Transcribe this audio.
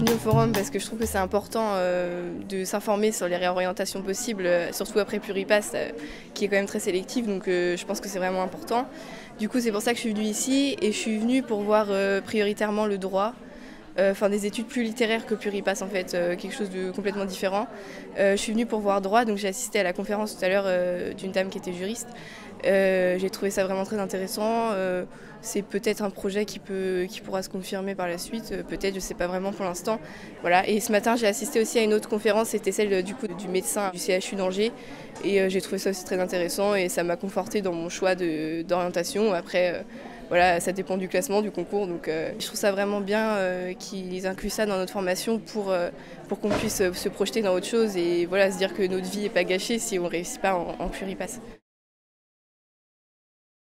venue au forum parce que je trouve que c'est important de s'informer sur les réorientations possibles, surtout après Pluripass, qui est quand même très sélective, donc je pense que c'est vraiment important. Du coup, c'est pour ça que je suis venue ici et je suis venue pour voir prioritairement le droit. Enfin des études plus littéraires que Pluripass en fait, quelque chose de complètement différent. Je suis venue pour voir droit, donc j'ai assisté à la conférence tout à l'heure d'une dame qui était juriste. J'ai trouvé ça vraiment très intéressant. C'est peut-être un projet qui pourra se confirmer par la suite, peut-être, je ne sais pas vraiment pour l'instant. Voilà. Et ce matin, j'ai assisté aussi à une autre conférence, c'était celle du médecin du CHU d'Angers. Et j'ai trouvé ça aussi très intéressant et ça m'a conforté dans mon choix d'orientation. Après, voilà, ça dépend du classement, du concours. Donc je trouve ça vraiment bien qu'ils incluent ça dans notre formation pour qu'on puisse se projeter dans autre chose et voilà, se dire que notre vie n'est pas gâchée si on ne réussit pas en Pluripass.